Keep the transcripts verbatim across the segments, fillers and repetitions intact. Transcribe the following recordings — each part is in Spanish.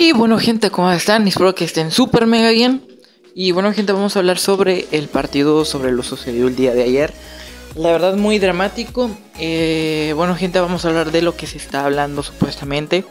Y bueno, gente, ¿cómo están? Espero que estén súper mega bien. Y bueno, gente, vamos a hablar sobre el partido, sobre lo sucedido el día de ayer. La verdad, muy dramático. eh, Bueno, gente, vamos a hablar de lo que se está hablando supuestamente,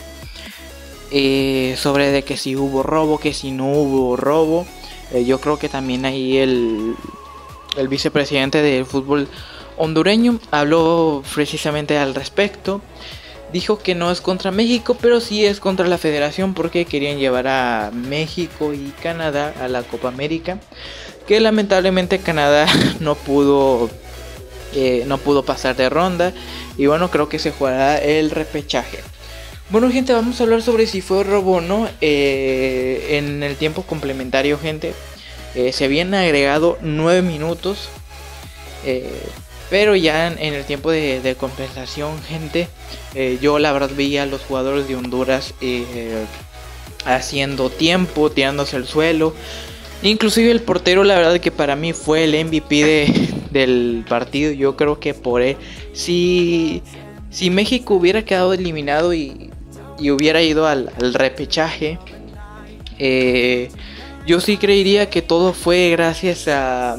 eh, sobre de que si hubo robo, que si no hubo robo. eh, Yo creo que también ahí el, el vicepresidente del fútbol hondureño habló precisamente al respecto. Dijo que no es contra México, pero sí es contra la federación, porque querían llevar a México y Canadá a la Copa América, que lamentablemente Canadá no pudo eh, no pudo pasar de ronda. Y bueno, creo que se jugará el repechaje. Bueno, gente, vamos a hablar sobre si fue robo o no. eh, En el tiempo complementario, gente, eh, se habían agregado nueve minutos. eh, Pero ya en, en el tiempo de, de compensación, gente, eh, yo la verdad veía a los jugadores de Honduras eh, haciendo tiempo, tirándose al suelo. Inclusive el portero, la verdad que para mí fue el M V P de, del partido. Yo creo que por él, si, si México hubiera quedado eliminado y, y hubiera ido al, al repechaje, eh, yo sí creería que todo fue gracias a...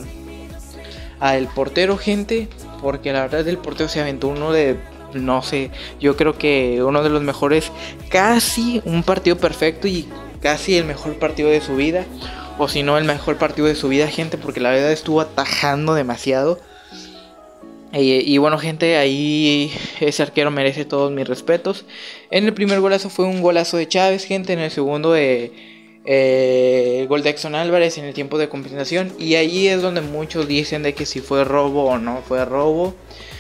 al portero, gente, porque la verdad el portero se aventó uno de, no sé, yo creo que uno de los mejores, casi un partido perfecto y casi el mejor partido de su vida, o si no el mejor partido de su vida, gente, porque la verdad estuvo atajando demasiado. Y, y bueno, gente, ahí ese arquero merece todos mis respetos. En el primer golazo fue un golazo de Chávez, gente. En el segundo de eh, gol de Exxon Álvarez en el tiempo de compensación. Y ahí es donde muchos dicen de que si fue robo o no fue robo.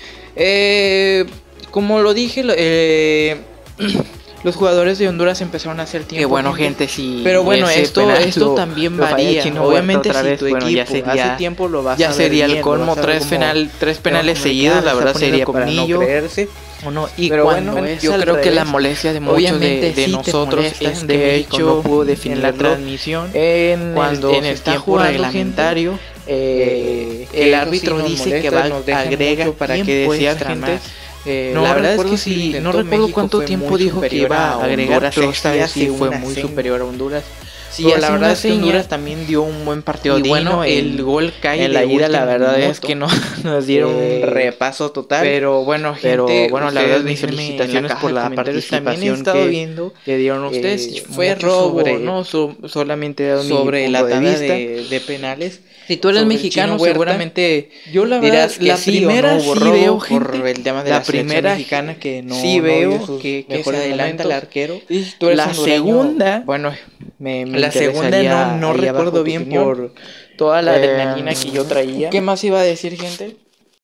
Eh, como lo dije, eh, los jugadores de Honduras empezaron a hacer tiempo. Que bueno, gente, sí. Pero bueno, esto, esto lo, también lo varía. Obviamente, si vez, tu bueno, equipo sería, hace tiempo lo vas ya a ver sería bien, el colmo. Tres, penal, tres penales seguidos, la verdad sería para no creerse. O no, y pero cuando bueno, es yo creo revés, que la molestia de muchos de, de sí nosotros es de que hecho no pudo definir la transmisión en cuando en el tiempo reglamentario. Eh, eh, el árbitro dice molesta, que va a agrega para que decía gente. Eh, no, la verdad es que si no recuerdo cuánto tiempo dijo que iba a agregar, pero esta vez sí fue muy superior a Honduras. Sí, la verdad es que Honduras también dio un buen partido. Y digno. Bueno, el gol cae en la ida, la verdad es que no nos dieron eh, un repaso total. Pero bueno, gente, pero bueno, la verdad mis felicitaciones por la participación que, viendo, que dieron ustedes. Eh, fue robo, sobre, no so, solamente sobre la tabla de, de penales. Si tú eres mexicano, seguramente yo la verdad, dirás que la sí primera no sí veo, gente, por el tema de la, la primera mexicana que no sí veo no que, que se adelanta el arquero. Sí, tú eres la segunda, bueno, me, me la segunda no, no recuerdo bien por toda la adrenalina eh, que yo traía. ¿Qué más iba a decir, gente?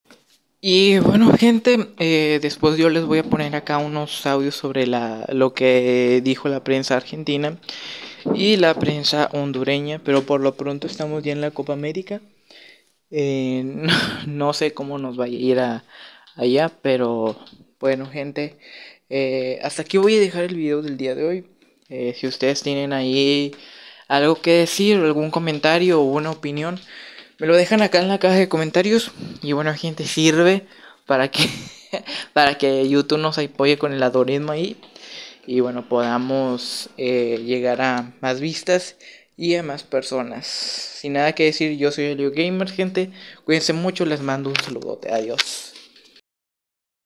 Y bueno, gente, eh, después yo les voy a poner acá unos audios sobre la, lo que dijo la prensa argentina y la prensa hondureña, pero por lo pronto estamos ya en la Copa América. Eh, no, no sé cómo nos vaya a ir a, allá, pero bueno, gente, eh, hasta aquí voy a dejar el video del día de hoy. Eh, si ustedes tienen ahí algo que decir, algún comentario o una opinión, me lo dejan acá en la caja de comentarios. Y bueno, gente, sirve para que para que YouTube nos apoye con el algoritmo ahí. Y bueno, podamos eh, llegar a más vistas y a más personas. Sin nada que decir, yo soy Elio Gamer, gente. Cuídense mucho, les mando un saludote. Adiós.